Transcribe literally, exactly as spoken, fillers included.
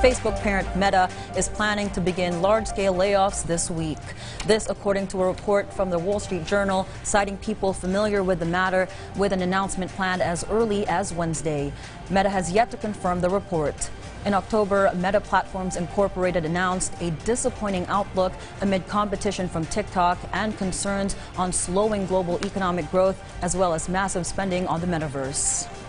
Facebook parent Meta is planning to begin large-scale layoffs this week. This according to a report from the Wall Street Journal, citing people familiar with the matter, with an announcement planned as early as Wednesday. Meta has yet to confirm the report. In October, Meta Platforms Incorporated announced a disappointing outlook amid competition from TikTok and concerns on slowing global economic growth, as well as massive spending on the metaverse.